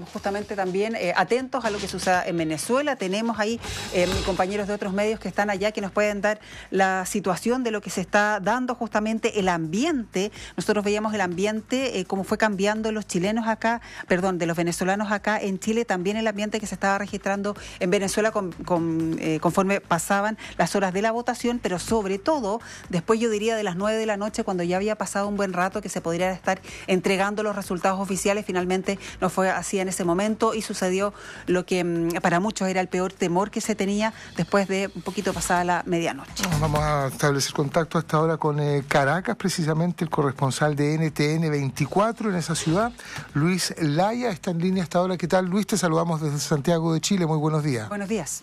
justamente también atentos a lo que suceda en Venezuela. Tenemos ahí compañeros de otros medios que están allá que nos pueden dar la situación de lo que se está dando, justamente el ambiente. Nosotros veíamos el ambiente, cómo fue cambiando los chilenos acá, perdón, de los venezolanos acá en Chile, también el ambiente que se estaba registrando en Venezuela conforme pasaban las horas de la votación, pero sobre todo, después yo diría de las 9 de la noche, cuando ya había pasado un buen rato que se podría estar entregando los resultados oficiales, finalmente no fue así en ese momento y sucedió lo que para muchos era el peor temor que se tenía después de un poquito pasada la medianoche. Vamos a establecer contacto hasta ahora con Caracas, precisamente el corresponsal de NTN 24 en esa ciudad, Luis Laya, está en línea hasta ahora. ¿Qué tal, Luis? Te saludamos desde Santiago de Chile. Muy buenos días. Buenos días.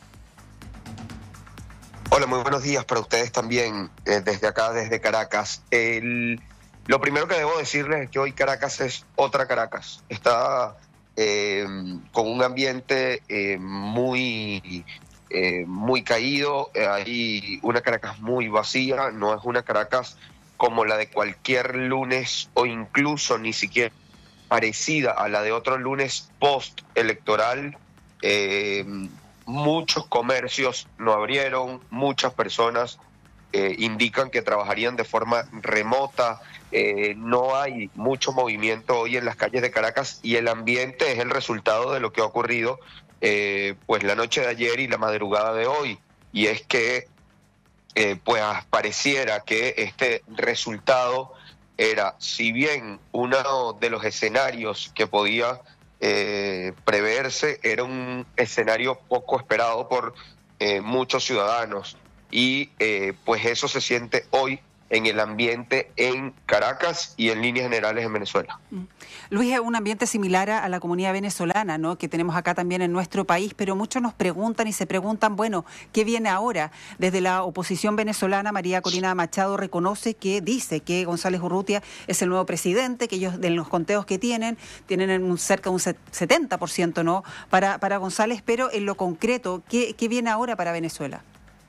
Hola, muy buenos días para ustedes también, desde acá, desde Caracas. Lo primero que debo decirles es que hoy Caracas es otra Caracas. Está con un ambiente muy caído. Hay una Caracas muy vacía. No es una Caracas como la de cualquier lunes o incluso ni siquiera parecida a la de otro lunes post-electoral. Muchos comercios no abrieron, muchas personas indican que trabajarían de forma remota. No hay mucho movimiento hoy en las calles de Caracas y el ambiente es el resultado de lo que ha ocurrido pues la noche de ayer y la madrugada de hoy, y es que pues pareciera que este resultado era, si bien uno de los escenarios que podía preverse, era un escenario poco esperado por muchos ciudadanos, y pues eso se siente hoy en el ambiente en Caracas y en líneas generales en Venezuela. Luis, es un ambiente similar a la comunidad venezolana, ¿no?, que tenemos acá también en nuestro país, pero muchos nos preguntan y se preguntan, bueno, ¿qué viene ahora? Desde la oposición venezolana, María Corina Machado dice que González Urrutia es el nuevo presidente, que ellos, en los conteos que tienen cerca de un 70%, ¿no?, para González, pero en lo concreto, ¿qué viene ahora para Venezuela?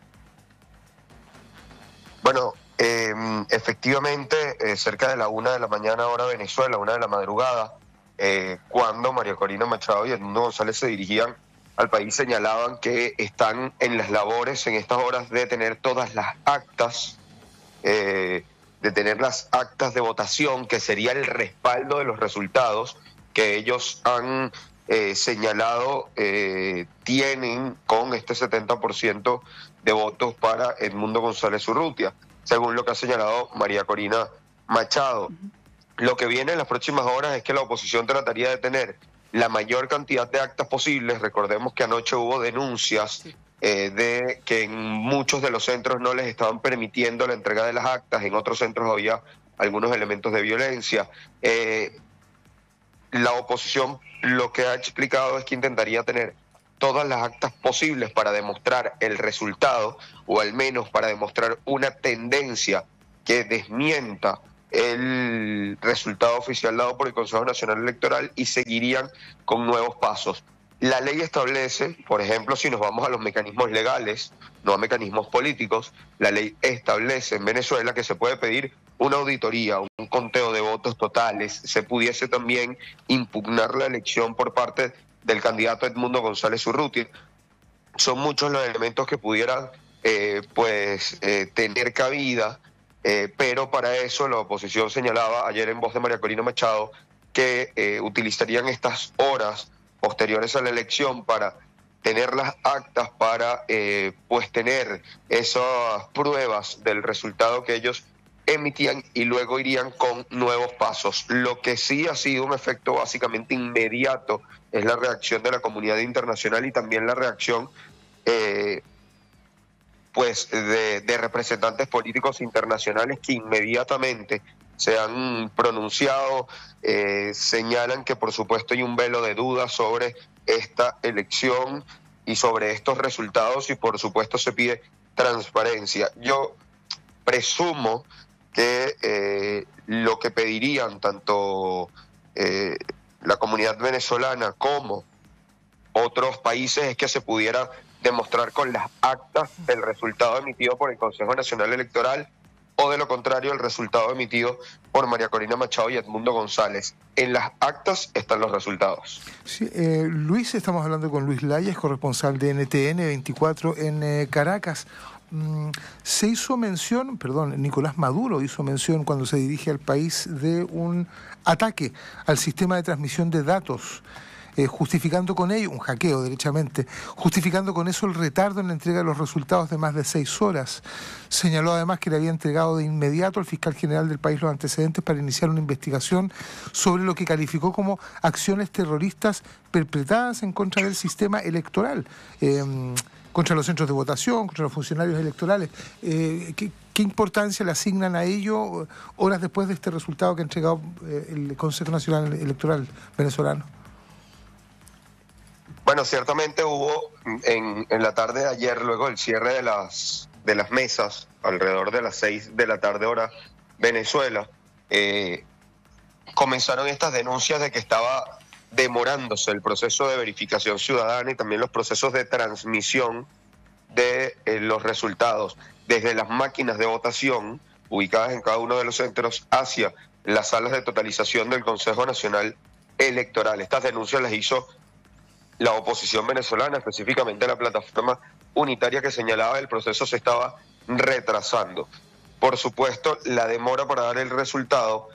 Bueno, efectivamente, cerca de la 1 de la mañana, hora Venezuela, 1 de la madrugada, cuando María Corina Machado y Edmundo González se dirigían al país, señalaban que están en las labores en estas horas de tener todas las actas, de votación, que sería el respaldo de los resultados que ellos han señalado tienen con este 70% de votos para Edmundo González Urrutia, según lo que ha señalado María Corina Machado. Lo que viene en las próximas horas es que la oposición trataría de tener la mayor cantidad de actas posibles. Recordemos que anoche hubo denuncias de que en muchos de los centros no les estaban permitiendo la entrega de las actas, en otros centros había algunos elementos de violencia. La oposición lo que ha explicado es que intentaría tener todas las actas posibles para demostrar el resultado, o al menos para demostrar una tendencia que desmienta el resultado oficial dado por el Consejo Nacional Electoral, y seguirían con nuevos pasos. La ley establece, por ejemplo, si nos vamos a los mecanismos legales, no a mecanismos políticos, la ley establece en Venezuela que se puede pedir una auditoría, un conteo de votos totales, se pudiese también impugnar la elección por parte del candidato Edmundo González Urrutia. Son muchos los elementos que pudieran tener cabida, pero para eso la oposición señalaba ayer en voz de María Corina Machado que utilizarían estas horas posteriores a la elección para tener las actas, para tener esas pruebas del resultado que ellos emitían, y luego irían con nuevos pasos. Lo que sí ha sido un efecto básicamente inmediato es la reacción de la comunidad internacional y también la reacción de representantes políticos internacionales que inmediatamente se han pronunciado, señalan que por supuesto hay un velo de dudas sobre esta elección y sobre estos resultados, y por supuesto se pide transparencia. Yo presumo que lo que pedirían tanto la comunidad venezolana como otros países es que se pudiera demostrar con las actas del resultado emitido por el Consejo Nacional Electoral o de lo contrario el resultado emitido por María Corina Machado y Edmundo González. En las actas están los resultados. Sí, Luis, estamos hablando con Luis Laya, es corresponsal de NTN 24 en Caracas. Se hizo mención, Nicolás Maduro hizo mención cuando se dirige al país de un ataque al sistema de transmisión de datos, justificando con ello, un hackeo derechamente, justificando con eso el retardo en la entrega de los resultados de más de 6 horas. Señaló además que le había entregado de inmediato al fiscal general del país los antecedentes para iniciar una investigación sobre lo que calificó como acciones terroristas perpetradas en contra del sistema electoral, contra los centros de votación, contra los funcionarios electorales. ¿Qué importancia le asignan a ello horas después de este resultado que ha entregado el Consejo Nacional Electoral venezolano? Bueno, ciertamente hubo en la tarde de ayer, luego del cierre de las mesas, alrededor de las 6 de la tarde hora Venezuela, comenzaron estas denuncias de que estaba demorándose el proceso de verificación ciudadana y también los procesos de transmisión de los resultados desde las máquinas de votación ubicadas en cada uno de los centros hacia las salas de totalización del Consejo Nacional Electoral. Estas denuncias las hizo la oposición venezolana, específicamente la plataforma unitaria, que señalaba que el proceso se estaba retrasando. Por supuesto, la demora para dar el resultado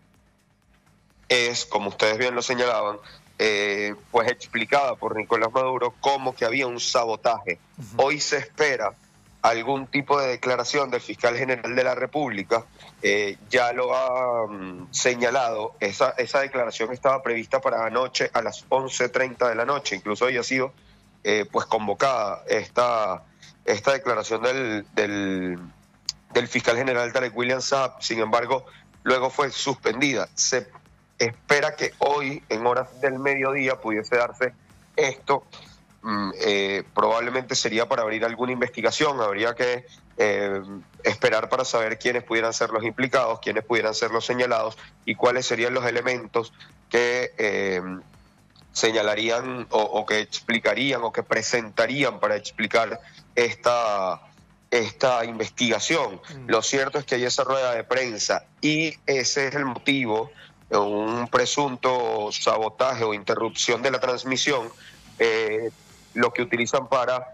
es, como ustedes bien lo señalaban, pues explicada por Nicolás Maduro como que había un sabotaje. Hoy se espera algún tipo de declaración del fiscal general de la República, ya lo ha señalado. Esa declaración estaba prevista para anoche a las 11:30 de la noche, incluso había sido pues convocada esta declaración del fiscal general Tarek William Saab. Sin embargo, luego fue suspendida. Se espera que hoy, en horas del mediodía, pudiese darse esto. Probablemente sería para abrir alguna investigación. Habría que esperar para saber quiénes pudieran ser los implicados, quiénes pudieran ser los señalados y cuáles serían los elementos que señalarían o que explicarían o que presentarían para explicar esta investigación. Lo cierto es que hay esa rueda de prensa y ese es el motivo, un presunto sabotaje o interrupción de la transmisión, lo que utilizan para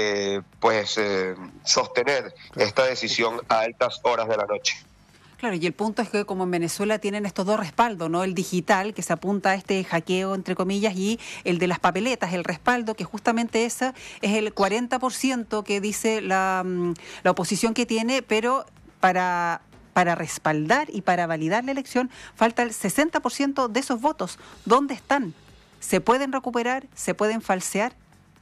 sostener esta decisión a altas horas de la noche. Claro, y el punto es que como en Venezuela tienen estos dos respaldos, ¿no? El digital, que se apunta a este hackeo, entre comillas, y el de las papeletas, el respaldo, que justamente esa es el 40% que dice la oposición que tiene, pero para respaldar y para validar la elección falta el 60% de esos votos. ¿Dónde están? ¿Se pueden recuperar? ¿Se pueden falsear?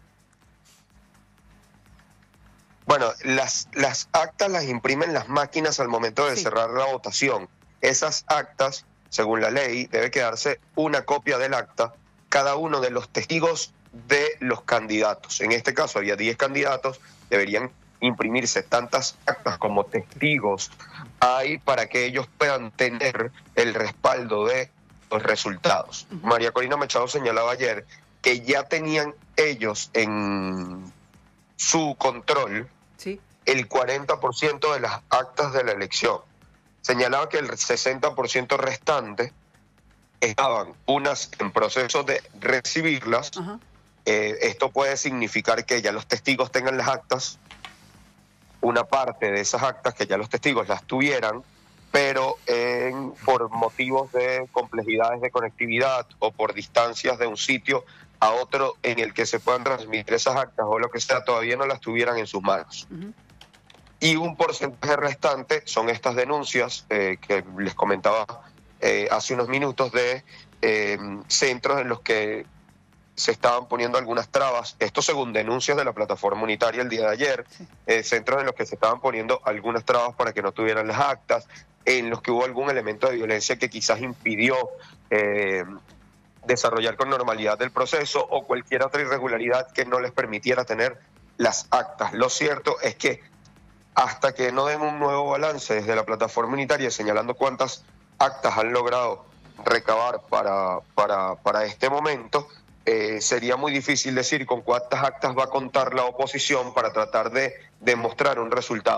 Bueno, las actas las imprimen las máquinas al momento de cerrar la votación. Esas actas, según la ley, debe quedarse una copia del acta cada uno de los testigos de los candidatos. En este caso había 10 candidatos, deberían imprimirse tantas actas como testigos hay para que ellos puedan tener el respaldo de los resultados. María Corina Machado señalaba ayer que ya tenían ellos en su control el 40% de las actas de la elección. Señalaba que el 60% restante estaban unas en proceso de recibirlas. Esto puede significar que ya los testigos tengan las actas, una parte de esas actas que ya los testigos las tuvieran, pero por motivos de complejidades de conectividad o por distancias de un sitio a otro en el que se puedan transmitir esas actas o lo que sea, todavía no las tuvieran en sus manos. Y un porcentaje restante son estas denuncias que les comentaba hace unos minutos de centros en los que se estaban poniendo algunas trabas, esto según denuncias de la plataforma unitaria el día de ayer, centros en los que se estaban poniendo algunas trabas para que no tuvieran las actas, en los que hubo algún elemento de violencia que quizás impidió desarrollar con normalidad el proceso o cualquier otra irregularidad que no les permitiera tener las actas. Lo cierto es que hasta que no den un nuevo balance desde la plataforma unitaria señalando cuántas actas han logrado recabar para este momento, sería muy difícil decir con cuántas actas va a contar la oposición para tratar de demostrar un resultado.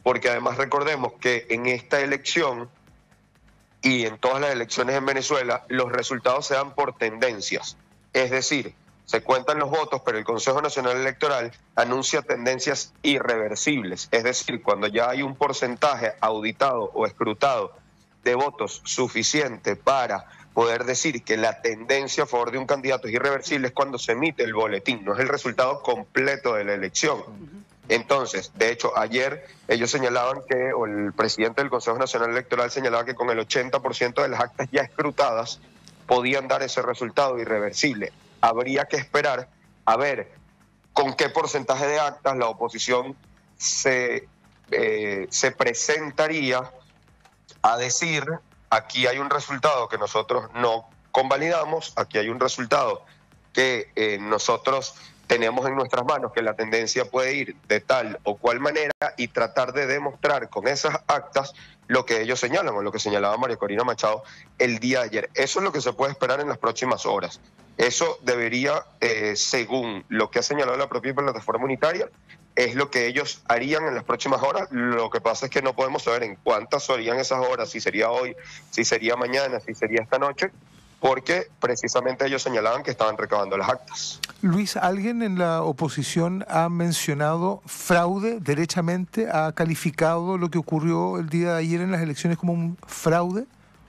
porque además recordemos que en esta elección y en todas las elecciones en Venezuela, los resultados se dan por tendencias. Es decir, se cuentan los votos, pero el Consejo Nacional Electoral anuncia tendencias irreversibles. Es decir, cuando ya hay un porcentaje auditado o escrutado de votos suficiente para poder decir que la tendencia a favor de un candidato es irreversible, es cuando se emite el boletín, no es el resultado completo de la elección. Entonces, de hecho, ayer ellos señalaban que, o el presidente del Consejo Nacional Electoral señalaba que con el 80% de las actas ya escrutadas podían dar ese resultado irreversible. Habría que esperar a ver con qué porcentaje de actas la oposición se presentaría a decir: aquí hay un resultado que nosotros no convalidamos, aquí hay un resultado que nosotros tenemos en nuestras manos, que la tendencia puede ir de tal o cual manera, y tratar de demostrar con esas actas lo que ellos señalan, o lo que señalaba María Corina Machado el día de ayer. Eso es lo que se puede esperar en las próximas horas. Eso debería, según lo que ha señalado la propia plataforma unitaria, es lo que ellos harían en las próximas horas. Lo que pasa es que no podemos saber en cuántas serían esas horas, si sería hoy, si sería mañana, si sería esta noche, porque precisamente ellos señalaban que estaban recabando las actas. Luis, ¿alguien en la oposición ha mencionado fraude derechamente? ¿Ha calificado lo que ocurrió el día de ayer en las elecciones como un fraude?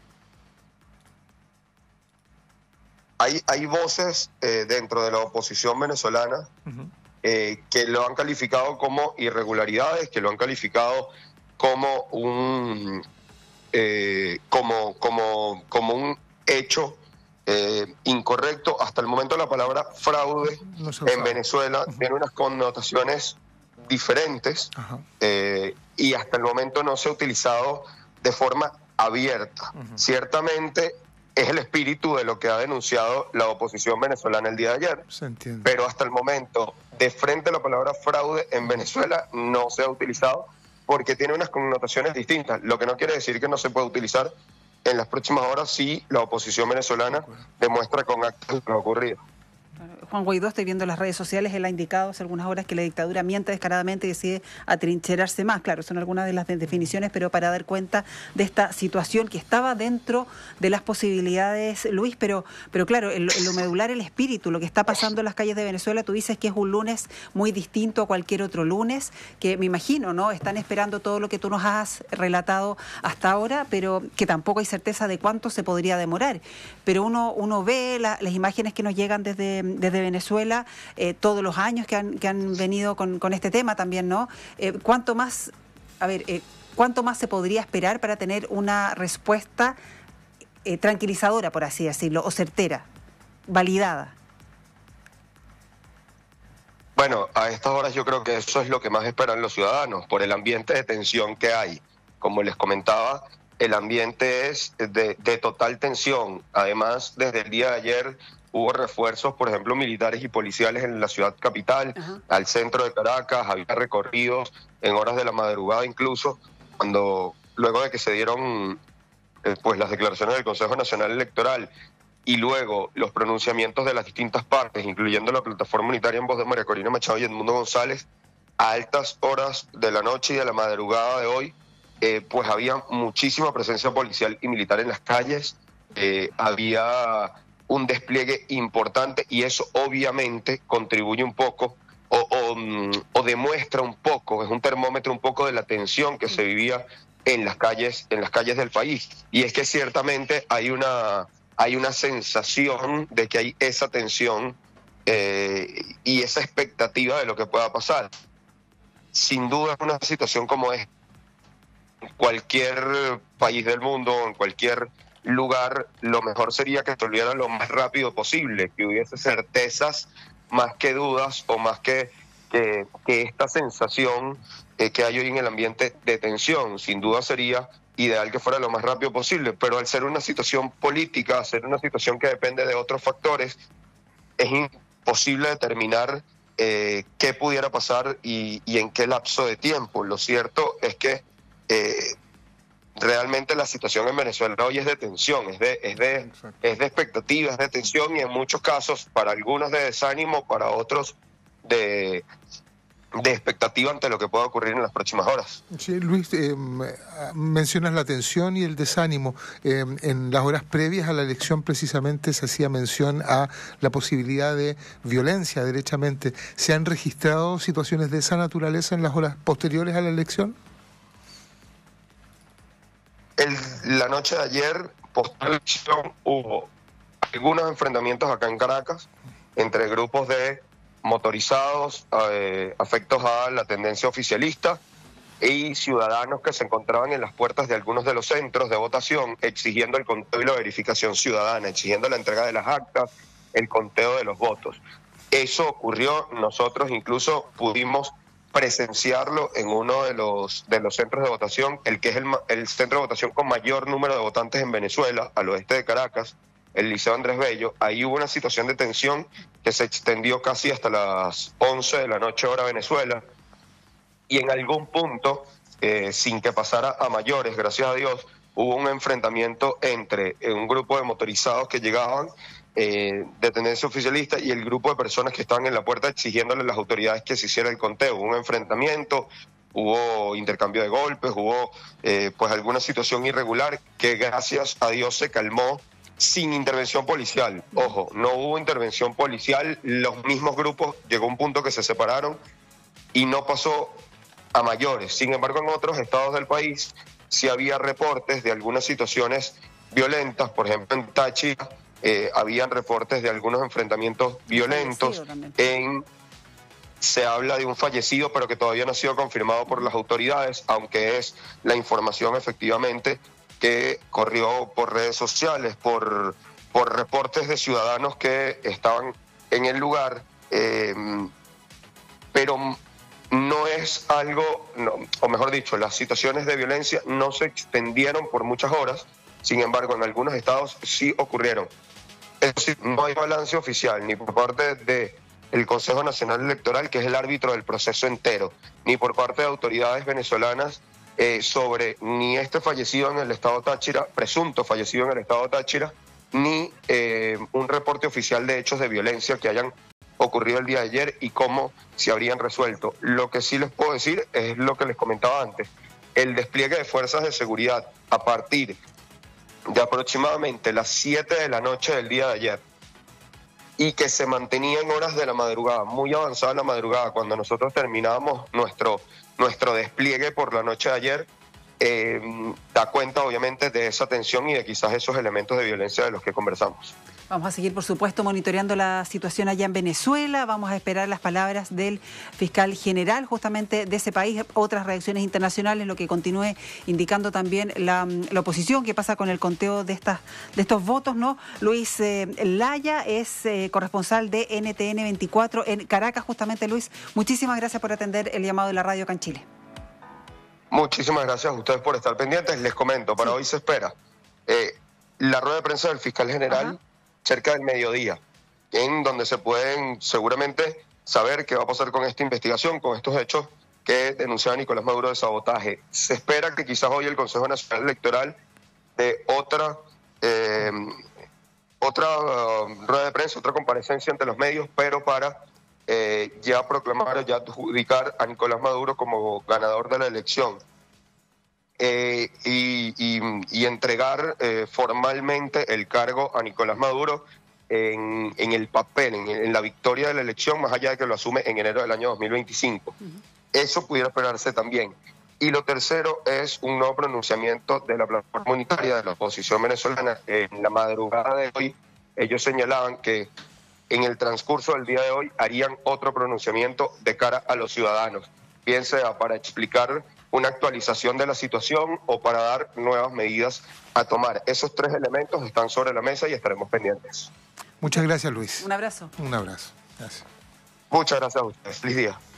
Hay voces dentro de la oposición venezolana que lo han calificado como irregularidades, que lo han calificado como un como un hecho incorrecto. Hasta el momento la palabra fraude en Venezuela tiene unas connotaciones diferentes y hasta el momento no se ha utilizado de forma abierta. Ciertamente es el espíritu de lo que ha denunciado la oposición venezolana el día de ayer. Se entiende. Pero hasta el momento, de frente a la palabra fraude en Venezuela no se ha utilizado porque tiene unas connotaciones distintas, lo que no quiere decir que no se pueda utilizar en las próximas horas si la oposición venezolana demuestra con actos lo que ha ocurrido. Juan Guaidó, estoy viendo las redes sociales, él ha indicado hace algunas horas que la dictadura miente descaradamente y decide atrincherarse más. Claro, son algunas de las definiciones, pero para dar cuenta de esta situación que estaba dentro de las posibilidades, Luis, pero claro, en lo medular, el espíritu, lo que está pasando en las calles de Venezuela, tú dices que es un lunes muy distinto a cualquier otro lunes, que me imagino, ¿no? Están esperando todo lo que tú nos has relatado hasta ahora, pero que tampoco hay certeza de cuánto se podría demorar. Pero uno ve las imágenes que nos llegan desde Venezuela, todos los años que han venido con este tema también, ¿no? ¿Cuánto más se podría esperar para tener una respuesta tranquilizadora, por así decirlo, o certera, validada? Bueno, a estas horas yo creo que eso es lo que más esperan los ciudadanos, por el ambiente de tensión que hay. Como les comentaba, el ambiente es de total tensión. Además, desde el día de ayer hubo refuerzos, por ejemplo, militares y policiales en la ciudad capital, al centro de Caracas. Había recorridos en horas de la madrugada incluso, luego de que se dieron pues las declaraciones del Consejo Nacional Electoral y luego los pronunciamientos de las distintas partes, incluyendo la plataforma unitaria en voz de María Corina Machado y Edmundo González, a altas horas de la noche y de la madrugada de hoy, pues había muchísima presencia policial y militar en las calles, había un despliegue importante y eso obviamente contribuye un poco o demuestra un poco, es un termómetro un poco de la tensión que se vivía en las calles del país. Y es que ciertamente hay una sensación de que hay esa tensión y esa expectativa de lo que pueda pasar. Sin duda es una situación como es en cualquier país del mundo, en cualquier lugar, lo mejor sería que se olvidara lo más rápido posible, que hubiese certezas más que dudas o más que esta sensación que hay hoy en el ambiente de tensión. Sin duda sería ideal que fuera lo más rápido posible, pero al ser una situación política, al ser una situación que depende de otros factores, es imposible determinar qué pudiera pasar y en qué lapso de tiempo. Lo cierto es que realmente la situación en Venezuela hoy es de tensión, es de expectativa, es de tensión y en muchos casos, para algunos de desánimo, para otros de de expectativa ante lo que pueda ocurrir en las próximas horas. Sí, Luis, mencionas la tensión y el desánimo. En las horas previas a la elección precisamente se hacía mención a la posibilidad de violencia, derechamente. ¿Se han registrado situaciones de esa naturaleza en las horas posteriores a la elección? La noche de ayer, post elección, hubo algunos enfrentamientos acá en Caracas entre grupos de motorizados afectos a la tendencia oficialista y ciudadanos que se encontraban en las puertas de algunos de los centros de votación exigiendo el conteo y la verificación ciudadana, exigiendo la entrega de las actas, el conteo de los votos. Eso ocurrió, nosotros incluso pudimos presenciarlo en uno de los centros de votación, el que es el centro de votación con mayor número de votantes en Venezuela, al oeste de Caracas, el Liceo Andrés Bello. Ahí hubo una situación de tensión que se extendió casi hasta las 11 de la noche hora Venezuela, y en algún punto, sin que pasara a mayores, gracias a Dios, hubo un enfrentamiento entre un grupo de motorizados que llegaban de tendencia oficialista y el grupo de personas que estaban en la puerta exigiéndole a las autoridades que se hiciera el conteo. Hubo un enfrentamiento, hubo intercambio de golpes, hubo pues alguna situación irregular que gracias a Dios se calmó sin intervención policial. Ojo, no hubo intervención policial, los mismos grupos llegó un punto que se separaron y no pasó a mayores. Sin embargo, en otros estados del país sí había reportes de algunas situaciones violentas. Por ejemplo, en Táchira habían reportes de algunos enfrentamientos violentos. Se habla de un fallecido, pero que todavía no ha sido confirmado por las autoridades, aunque es la información efectivamente que corrió por redes sociales, por reportes de ciudadanos que estaban en el lugar, pero no es algo, o mejor dicho, las situaciones de violencia no se extendieron por muchas horas. Sin embargo, en algunos estados sí ocurrieron. Es decir, no hay balance oficial ni por parte del Consejo Nacional Electoral, que es el árbitro del proceso entero, ni por parte de autoridades venezolanas sobre ni este fallecido en el estado Táchira, presunto fallecido en el estado Táchira, ni un reporte oficial de hechos de violencia que hayan ocurrido el día de ayer y cómo se habrían resuelto. Lo que sí les puedo decir es lo que les comentaba antes: el despliegue de fuerzas de seguridad a partir de aproximadamente las 7 de la noche del día de ayer, y que se mantenía en horas de la madrugada, muy avanzada la madrugada, cuando nosotros terminábamos nuestro despliegue por la noche de ayer, da cuenta obviamente de esa tensión y de quizás esos elementos de violencia de los que conversamos. Vamos a seguir, por supuesto, monitoreando la situación allá en Venezuela. Vamos a esperar las palabras del fiscal general justamente de ese país, otras reacciones internacionales, lo que continúe indicando también la oposición, que pasa con el conteo de estos votos, ¿no? Luis Laya es corresponsal de NTN 24 en Caracas, justamente. Luis, muchísimas gracias por atender el llamado de la radio acá en Chile. Muchísimas gracias a ustedes por estar pendientes. Les comento, para hoy se espera la rueda de prensa del fiscal general cerca del mediodía, en donde se pueden seguramente saber qué va a pasar con esta investigación, con estos hechos que denunciaba Nicolás Maduro de sabotaje. Se espera que quizás hoy el Consejo Nacional Electoral dé otra rueda de prensa, otra comparecencia ante los medios, pero para ya proclamar, ya adjudicar a Nicolás Maduro como ganador de la elección. Y entregar formalmente el cargo a Nicolás Maduro en el papel, en la victoria de la elección, más allá de que lo asume en enero del año 2025. Eso pudiera esperarse también. Y lo tercero es un nuevo pronunciamiento de la plataforma unitaria de la oposición venezolana. En la madrugada de hoy, ellos señalaban que en el transcurso del día de hoy harían otro pronunciamiento de cara a los ciudadanos, bien sea para explicar una actualización de la situación o para dar nuevas medidas a tomar. Esos tres elementos están sobre la mesa y estaremos pendientes. Muchas gracias, Luis. Un abrazo. Un abrazo. Gracias. Muchas gracias a ustedes. Feliz día.